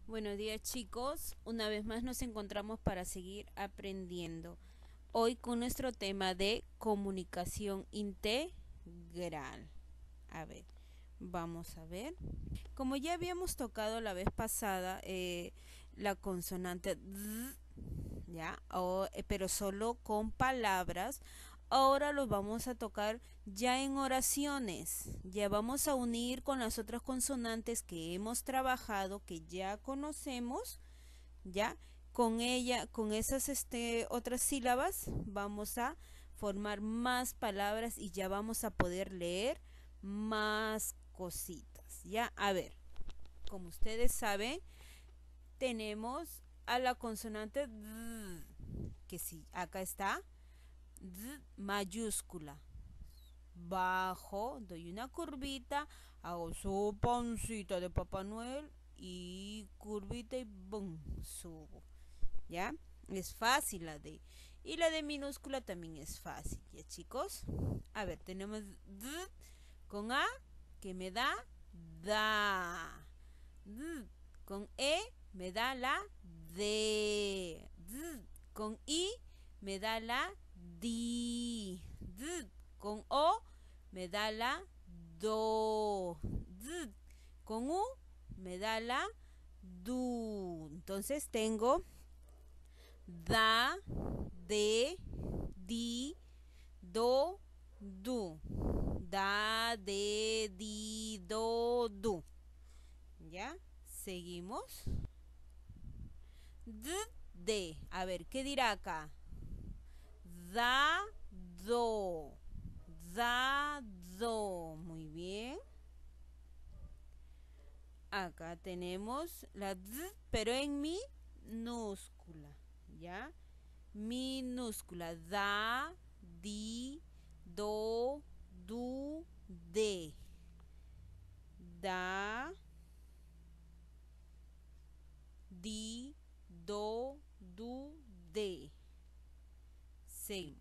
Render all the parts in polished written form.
Buenos días chicos, una vez más nos encontramos para seguir aprendiendo. Hoy con nuestro tema de comunicación integral. A ver, vamos a ver. Como ya habíamos tocado la vez pasada, la consonante D, ¿ya? Pero solo con palabras. Ahora los vamos a tocar ya en oraciones. Ya vamos a unir con las otras consonantes que hemos trabajado, que ya conocemos, ¿ya? Con ella, con esas otras sílabas, vamos a formar más palabras y ya vamos a poder leer más cositas, ¿ya? A ver, como ustedes saben, tenemos a la consonante D, que sí, acá está, D mayúscula. Bajo, doy una curvita, hago su pancita de Papá Noel y curvita y boom, subo. ¿Ya? Es fácil la D. Y la D minúscula también es fácil, ¿ya chicos? A ver, tenemos D con A, que me da da. D con E, me da la D. D con I, me da la di. D con O, me da la do. D con U, me da la du. Entonces tengo da, de, di, do, du. Da, de, di, do, du. ¿Ya? Seguimos. D, de. A ver, ¿qué dirá acá? Da, do. Da, do. Muy bien. Acá tenemos la D, pero en minúscula. ¿Ya? Minúscula. Da, di, do, du, de. Da, di, do, du, de. Seguimos.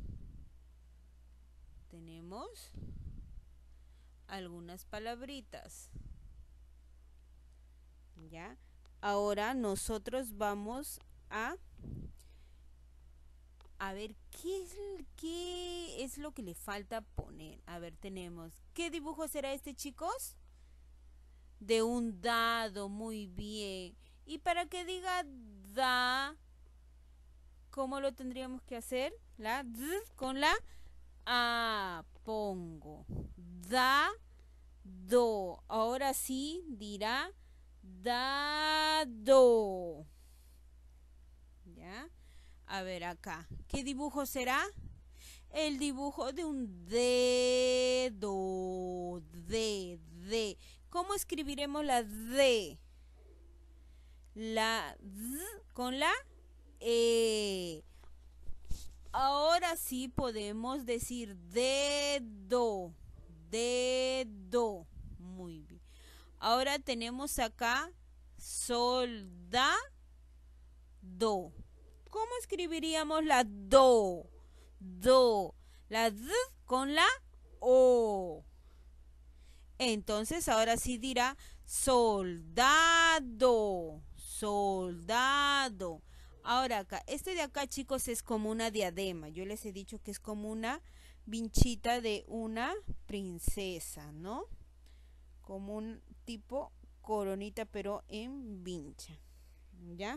Tenemos algunas palabritas. ¿Ya? Ahora nosotros vamos a ver qué es lo que le falta poner. A ver, tenemos. ¿Qué dibujo será este, chicos? De un dado, muy bien. Y para que diga da, ¿cómo lo tendríamos que hacer? La D con la A. Pongo. Da, do. Ahora sí dirá dado. ¿Ya? A ver acá. ¿Qué dibujo será? El dibujo de un dedo. De. ¿Cómo escribiremos la D? La D con la E. Ahora sí podemos decir dedo. Dedo. Muy bien. Ahora tenemos acá soldado. ¿Cómo escribiríamos la do? Do. La D con la O. Entonces ahora sí dirá soldado. Soldado. Ahora acá, este de acá chicos es como una diadema. Yo les he dicho que es como una vinchita de una princesa, ¿no? Como un tipo coronita pero en vincha. ¿Ya?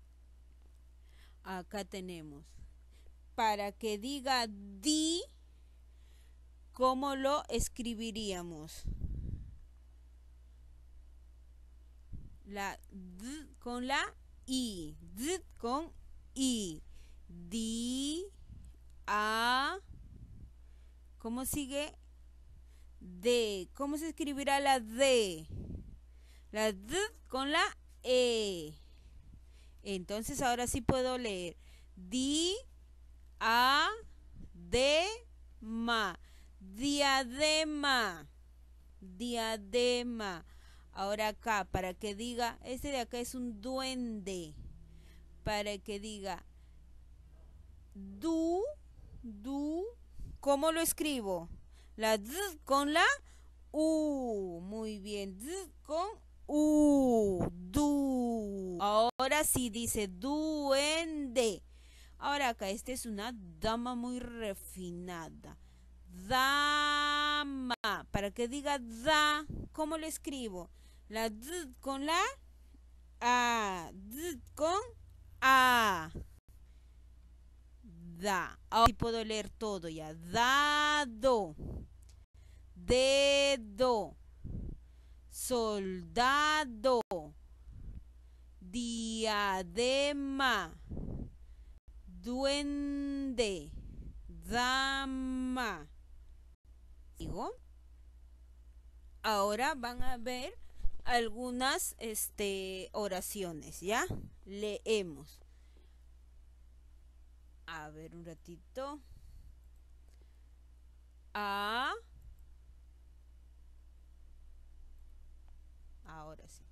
Acá tenemos. Para que diga di, ¿cómo lo escribiríamos? La D con la I. D con I. Di, a. ¿Cómo sigue? D. ¿Cómo se escribirá la D? La D con la E. Entonces ahora sí puedo leer. Di, a, de, ma. Diadema. Diadema. Ahora acá, para que diga, este de acá es un duende. Para que diga du, ¿cómo lo escribo? La D con la U. Muy bien, D con U. Du. Ahora sí dice duende. Ahora acá, esta es una dama muy refinada. Dama. Para que diga da, ¿cómo lo escribo? La d con la a. D con a. Da. Ahora sí puedo leer todo ya. Dado. Dedo. Soldado. Diadema. Duende. Dama. ¿Digo? Ahora van a ver algunas oraciones, ¿ya? Leemos. A ver un ratito. Ahora sí.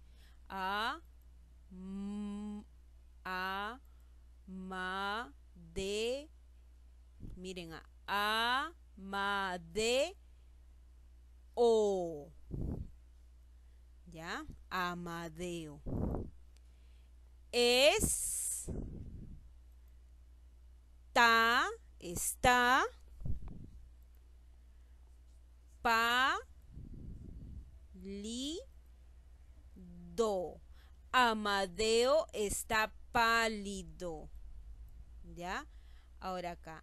De. Miren, Amadeo. ¿Ya? Amadeo. Está. Pálido. Amadeo está pálido. ¿Ya? Ahora acá.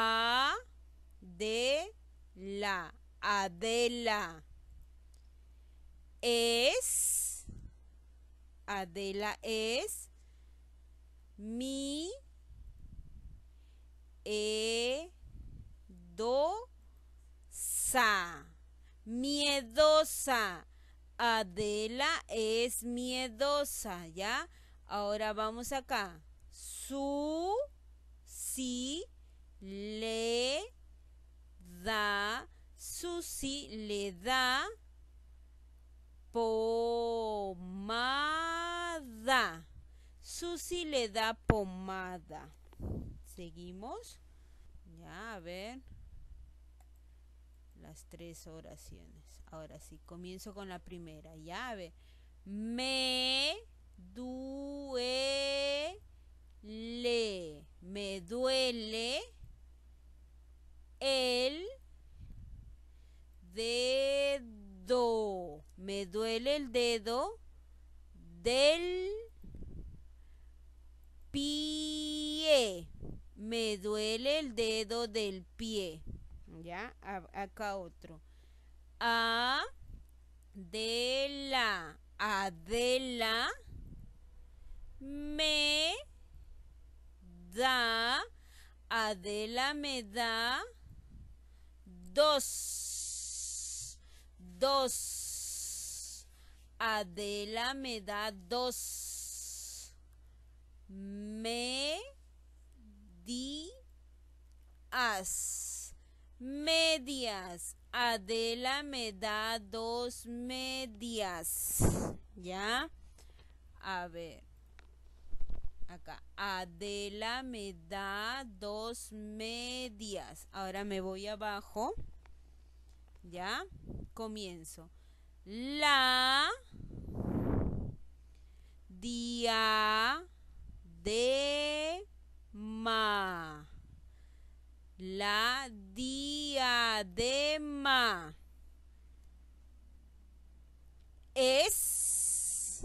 Adela. Adela es miedosa. Adela es miedosa, ¿ya? Ahora vamos acá. Susi le da pomada. Susi le da pomada. Seguimos. Ya, a ver. Las 3 oraciones. Ahora sí, comienzo con la primera. Ya, a ver. Me duele. Me duele el dedo. Me duele el dedo del pie. Me duele el dedo del pie. Ya, acá otro. Adela me da. Adela me da dos. Adela me da dos. Medias. Adela me da dos medias. ¿Ya? A ver. Acá. Adela me da dos medias. Ahora me voy abajo. ¿Ya? Comienzo. La diadema. La diadema es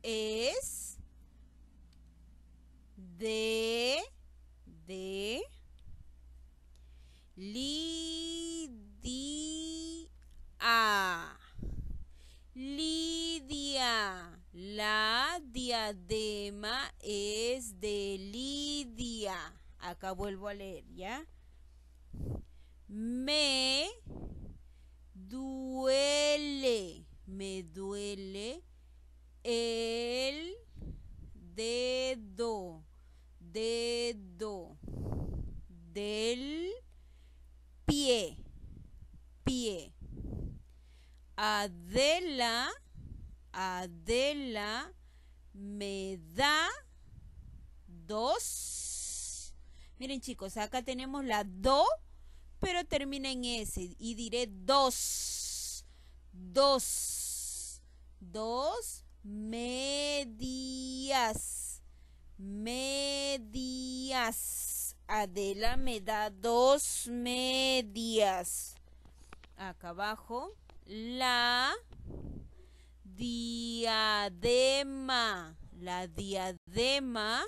de Lidia. La diadema es de Lidia. Acá vuelvo a leer, ¿ya? Me duele el dedo del pie. Adela me da dos. Miren chicos, acá tenemos la do, pero termina en S y diré dos medias. medias. Adela me da 2 medias. Acá abajo, la diadema. La diadema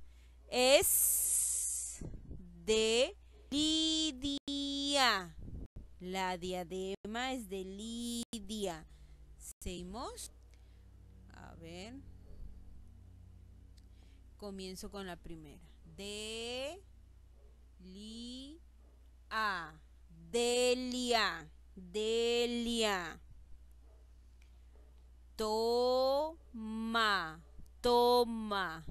es de Lidia. La diadema es de Lidia. Seguimos. A ver. Comienzo con la primera. Delia. Delia. Toma. Toma.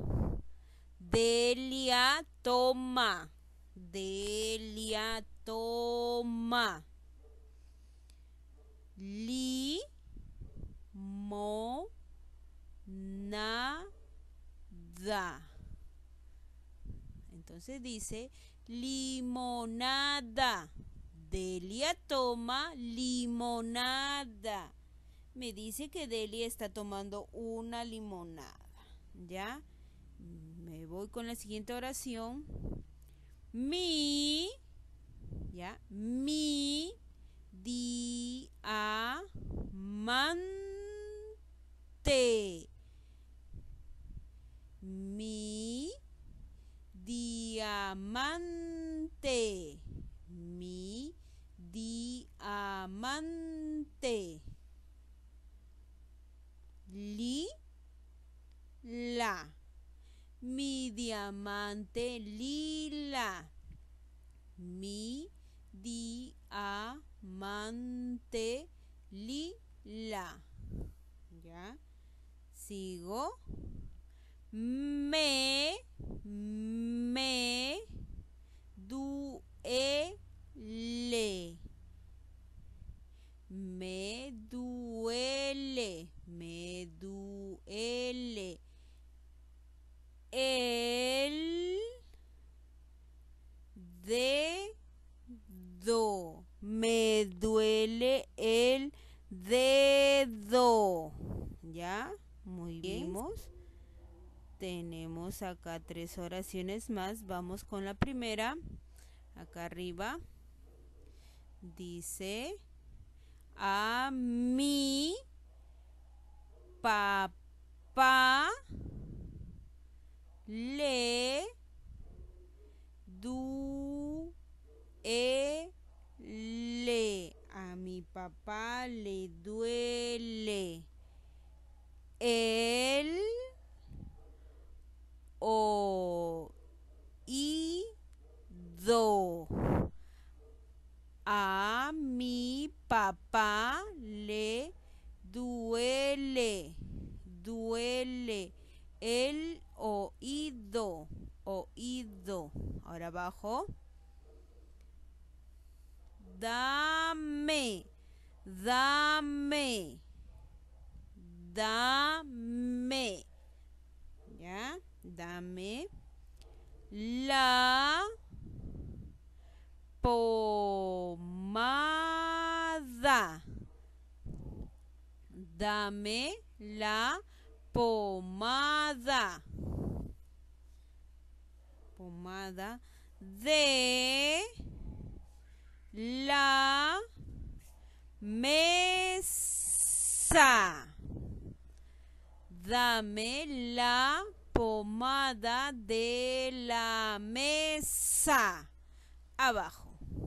Delia toma. Delia toma. Limonada. Entonces dice limonada. Delia toma limonada. Me dice que Delia está tomando una limonada. ¿Ya? Me voy con la siguiente oración. Mi diamante. Mi diamante. Mi diamante. Lila. Mi diamante lila. Mi diamante lila. ¿Ya? Sigo. Me duele. Me duele. Me duele. El dedo. Me duele el dedo. ¿Ya? Muy bien. Tenemos acá 3 oraciones más. Vamos con la primera. Acá arriba. Dice: a mi papá le duele. A mi papá le duele el oído. A mi papá le duele el oído. Ahora abajo. Dame. ¿Ya? Dame la pomada. Dame la pomada. Pomada de la mesa. Dame la pomada de la mesa. Abajo.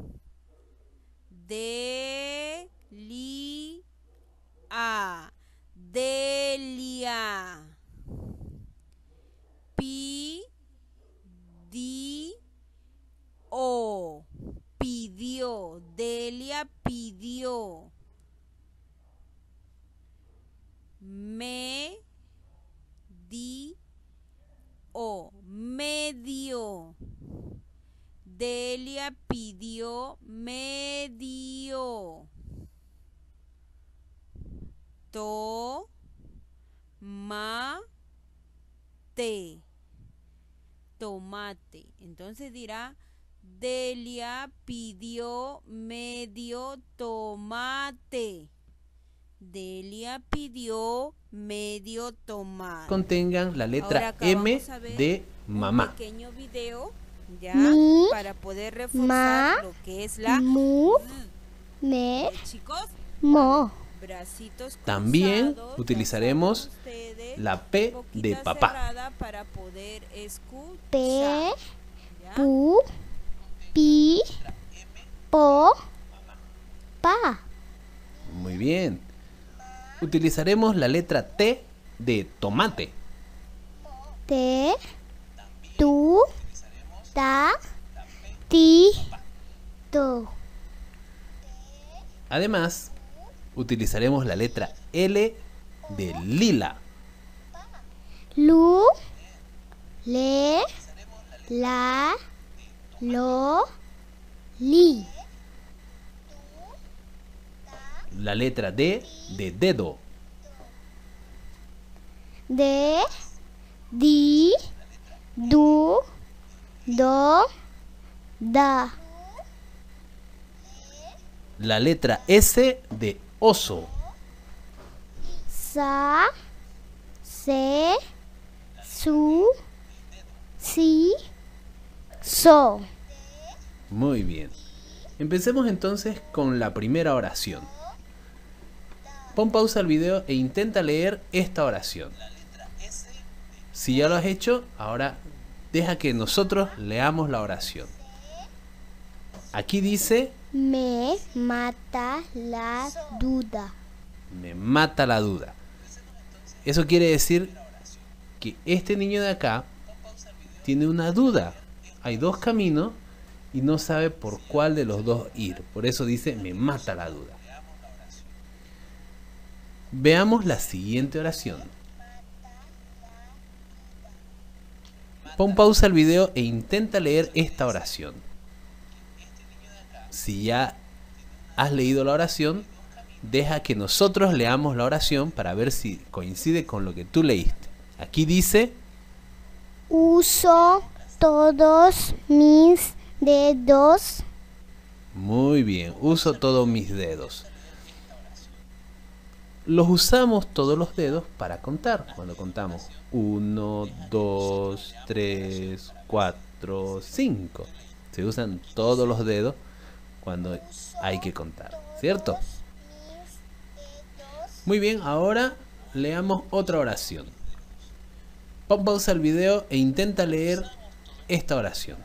Delia. Pidió. Delia pidió. Medio. Delia pidió medio. Tomate. Entonces dirá: Delia pidió medio tomate. Delia pidió medio tomate. Contengan la letra Ahora acá M vamos a ver de mamá. un pequeño video ya Mi, para poder ma, reforzar lo que es la mu, me, chicos, mo. bracitos También cruzados, utilizaremos ya saben ustedes, la P de boquita papá. cerrada para poder escuchar. P, ¿Ya? pu, pi, po, pa. Muy bien. Utilizaremos la letra T de tomate. Te, tu, ta, ti, to. Además, utilizaremos la letra L de lila. Lu, le, la, lo, li. La letra D de dedo. De, di, du, do, da. La letra S de oso. Sa, se, su, si, so. Muy bien. Empecemos entonces con la primera oración. Pon pausa al video e intenta leer esta oración. Si ya lo has hecho, ahora deja que nosotros leamos la oración. Aquí dice, Me mata la duda. me mata la duda. Eso quiere decir que este niño de acá tiene una duda. Hay dos caminos y no sabe por cuál de los dos ir. Por eso dice, me mata la duda. Veamos la siguiente oración. Pon pausa al video e intenta leer esta oración. Si ya has leído la oración, deja que nosotros leamos la oración para ver si coincide con lo que tú leíste. Aquí dice, Uso todos mis dedos. muy bien, uso todos mis dedos. Los usamos todos los dedos para contar. Cuando contamos 1, 2, 3, 4, 5. Se usan todos los dedos cuando hay que contar, ¿cierto? Muy bien, ahora leamos otra oración. Pon pausa al video e intenta leer esta oración.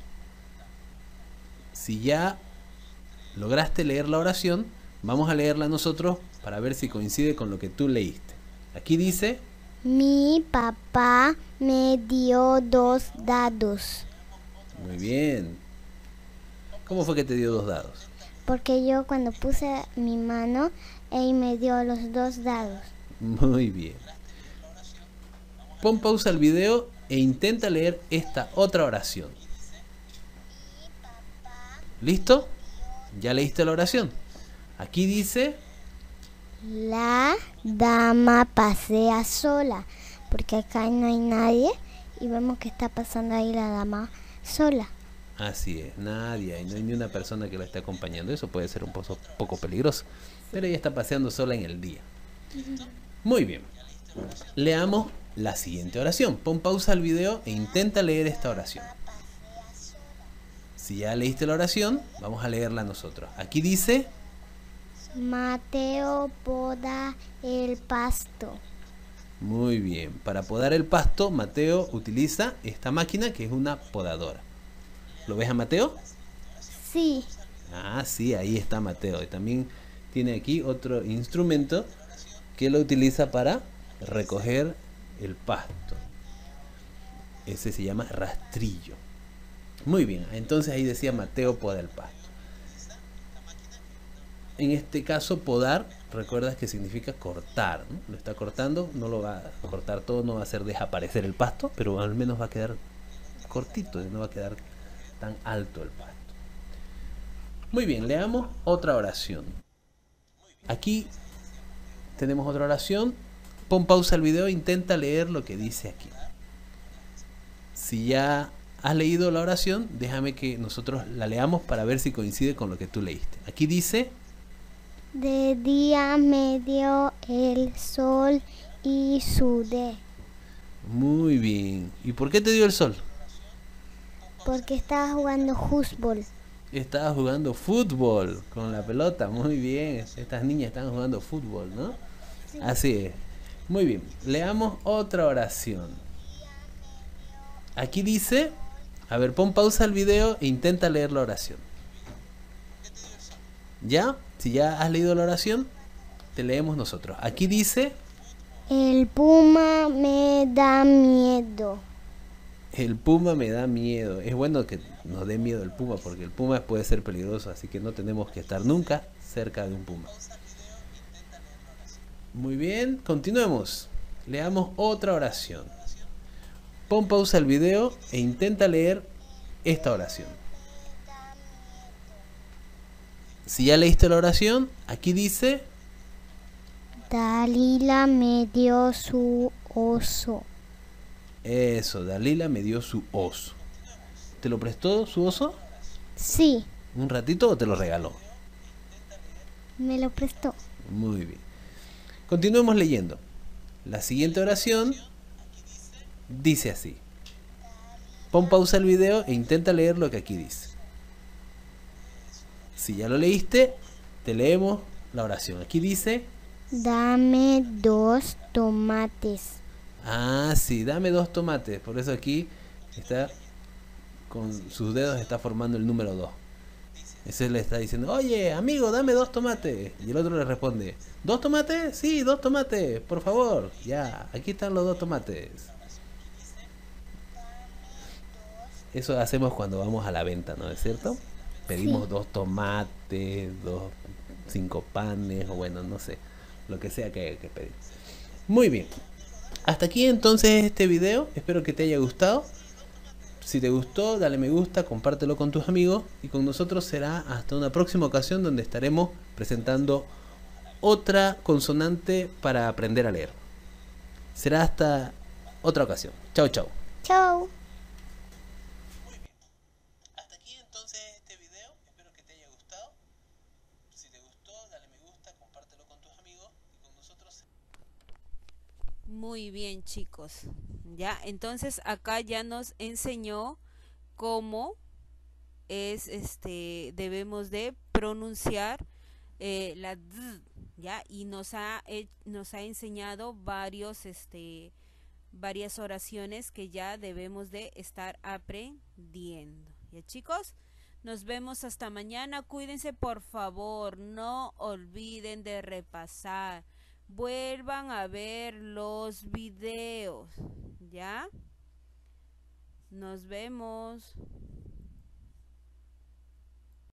Si ya lograste leer la oración, vamos a leerla nosotros para ver si coincide con lo que tú leíste. Aquí dice, Mi papá me dio 2 dados. muy bien. ¿Cómo fue que te dio 2 dados? Porque yo cuando puse mi mano, él me dio los 2 dados. Muy bien. Pon pausa al video e intenta leer esta otra oración. ¿Listo? ¿Ya leíste la oración? Aquí dice, La dama pasea sola. Porque acá no hay nadie y vemos que está pasando ahí la dama sola. así es, nadie, y no hay ni una persona que la esté acompañando. Eso puede ser un poco peligroso, pero ella está paseando sola en el día. Muy bien. Leamos la siguiente oración. Pon pausa al video e intenta leer esta oración. Si ya leíste la oración, vamos a leerla nosotros. Aquí dice, Mateo poda el pasto. muy bien, para podar el pasto, Mateo utiliza esta máquina que es una podadora. ¿Lo ves a Mateo? Sí. Ah, sí, ahí está Mateo. Y también tiene aquí otro instrumento que lo utiliza para recoger el pasto. Ese se llama rastrillo. Muy bien, entonces ahí decía Mateo poda el pasto. En este caso, podar, recuerdas que significa cortar, ¿no? Lo está cortando, no lo va a cortar todo, no va a hacer desaparecer el pasto, pero al menos va a quedar cortito, no va a quedar tan alto el pasto. Muy bien, leamos otra oración. Aquí tenemos otra oración. Pon pausa al video e intenta leer lo que dice aquí. Si ya has leído la oración, déjame que nosotros la leamos para ver si coincide con lo que tú leíste. Aquí dice, De día me dio el sol y sudé. Muy bien. ¿Y por qué te dio el sol? Porque estaba jugando fútbol. Estaba jugando fútbol con la pelota. Muy bien. Estas niñas están jugando fútbol, ¿no? Sí. Así es. Muy bien. Leamos otra oración. Aquí dice... A ver, pon pausa al video e intenta leer la oración. ¿Ya? Si ya has leído la oración, te leemos nosotros. Aquí dice... El puma me da miedo. El puma me da miedo. Es bueno que nos dé miedo el puma porque el puma puede ser peligroso, así que no tenemos que estar nunca cerca de un puma. Muy bien, continuemos. Leamos otra oración. Pon pausa al video e intenta leer esta oración. Si ya leíste la oración, aquí dice... Dalila me dio su oso. Eso, Dalila me dio su oso. ¿Te lo prestó su oso? Sí, ¿Un ratito o te lo regaló? me lo prestó. Muy bien. Continuemos leyendo. La siguiente oración dice así. Pon pausa al video e intenta leer lo que aquí dice. Si ya lo leíste, te leemos la oración. Aquí dice... Dame 2 tomates. Ah, sí, dame 2 tomates. Por eso aquí está con sus dedos está formando el número 2. Ese le está diciendo, oye, amigo, dame 2 tomates. Y el otro le responde, ¿2 tomates? Sí, 2 tomates, por favor. Ya, aquí están los 2 tomates. Eso hacemos cuando vamos a la venta, ¿no es cierto? Pedimos Sí. 2 tomates, 5 panes, o bueno, no sé, lo que sea que hay que pedir. Muy bien. Hasta aquí entonces este video. Espero que te haya gustado. Si te gustó, dale me gusta, compártelo con tus amigos. Y con nosotros será hasta una próxima ocasión donde estaremos presentando otra consonante para aprender a leer. Será hasta otra ocasión. Chao, chao. Chao. Hasta aquí entonces este video. Espero que te haya gustado. Si te gustó, dale me gusta, compártelo con tus amigos. Y con nosotros... Muy bien, chicos. Ya, entonces acá ya nos enseñó cómo es debemos de pronunciar la d, ya, y nos ha enseñado varias oraciones que ya debemos de estar aprendiendo. Ya, chicos, nos vemos hasta mañana. Cuídense, por favor, no olviden de repasar. Vuelvan a ver los videos, ¿ya? Nos vemos.